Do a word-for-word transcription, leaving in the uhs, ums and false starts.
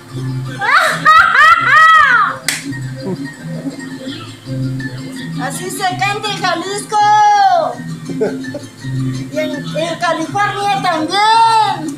Así se canta en Jalisco. Y en, en California también.